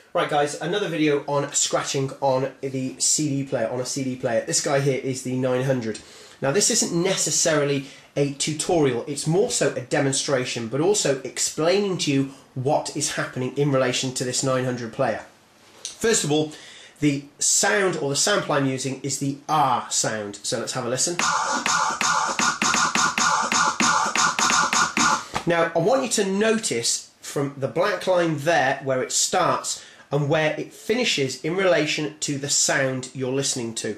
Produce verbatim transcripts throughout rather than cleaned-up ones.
Right guys, another video on scratching on the C D player, on a C D player. This guy here is the nine hundred. Now this isn't necessarily a tutorial, it's more so a demonstration, but also explaining to you what is happening in relation to this nine hundred player. First of all, the sound or the sample I'm using is the R sound, so let's have a listen. Now I want you to notice from the black line there where it starts and where it finishes in relation to the sound you're listening to.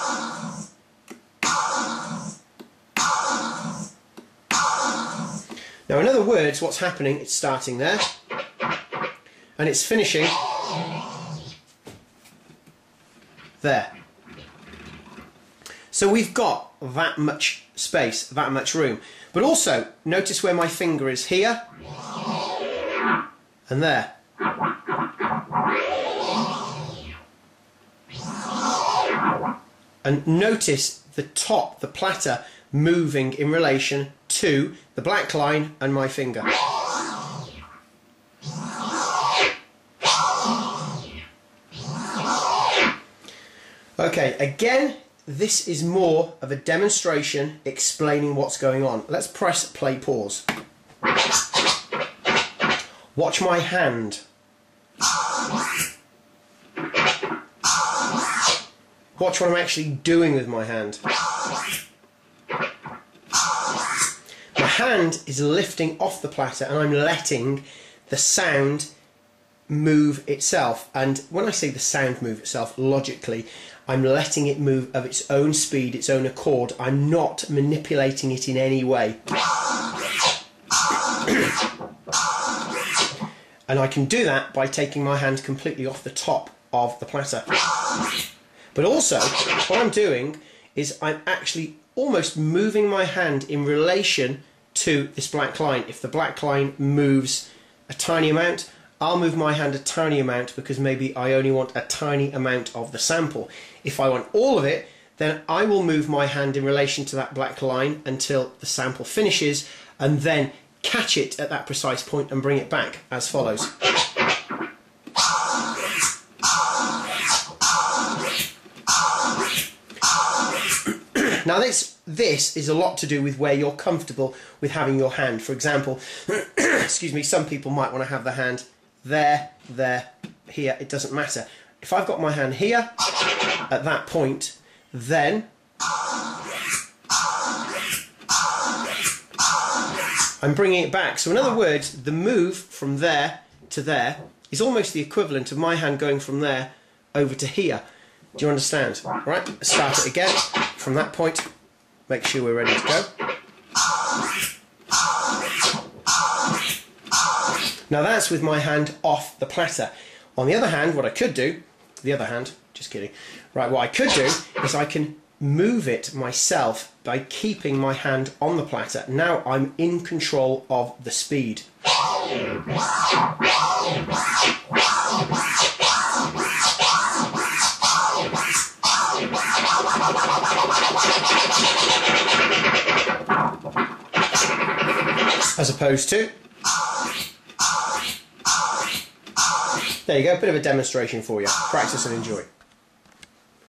Now in other words, what's happening, it's starting there and it's finishing there. So we've got that much space, that much room. But also, notice where my finger is here and there. And notice the top, the platter, moving in relation to the black line and my finger. Okay, again, this is more of a demonstration explaining what's going on. Let's press play pause. Watch my hand. Watch what I'm actually doing with my hand. My hand is lifting off the platter and I'm letting the sound move itself. And when I say the sound move itself, logically, I'm letting it move of its own speed, its own accord. I'm not manipulating it in any way. And I can do that by taking my hand completely off the top of the platter. But also, what I'm doing is I'm actually almost moving my hand in relation to this black line. If the black line moves a tiny amount, I'll move my hand a tiny amount because maybe I only want a tiny amount of the sample. If I want all of it, then I will move my hand in relation to that black line until the sample finishes and then catch it at that precise point and bring it back as follows. Now this, this is a lot to do with where you're comfortable with having your hand. For example, excuse me, some people might want to have the hand there, there, here, it doesn't matter. If I've got my hand here, at that point, then I'm bringing it back. So in other words, the move from there to there is almost the equivalent of my hand going from there over to here. Do you understand? Right, let's start it again from that point. Make sure we're ready to go. Now that's with my hand off the platter. On the other hand, what I could do, the other hand, just kidding. Right, what I could do is I can move it myself by keeping my hand on the platter. Now I'm in control of the speed. As opposed to, there you go, a bit of a demonstration for you. Practice and enjoy.